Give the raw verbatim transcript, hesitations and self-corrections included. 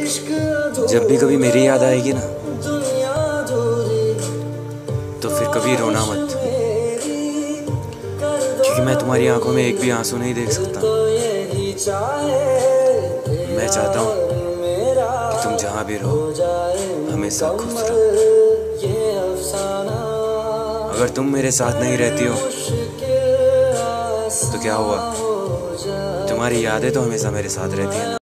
जब भी कभी मेरी याद आएगी ना, तो फिर कभी रोना मत, क्योंकि मैं तुम्हारी आंखों में एक भी आंसू नहीं देख सकता। मैं चाहता हूँ कि तुम जहाँ भी रहो हमेशा खुश रहो। अगर तुम मेरे साथ नहीं रहती हो तो क्या हुआ, तुम्हारी यादें तो हमेशा मेरे साथ रहती हैं ना।